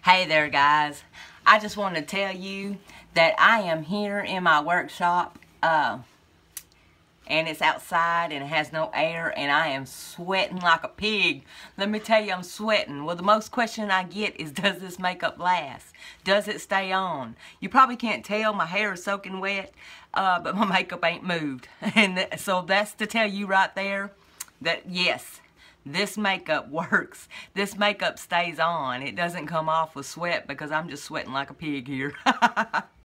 Hey there guys, I just wanted to tell you that I am here in my workshop and it's outside and it has no air and I am sweating like a pig. Let me tell you, I'm sweating. Well, the most question I get is, does this makeup last? Does it stay on? You probably can't tell, my hair is soaking wet, but my makeup ain't moved. And so that's to tell you right there that yes, this makeup works. This makeup stays on. It doesn't come off with sweat because I'm just sweating like a pig here.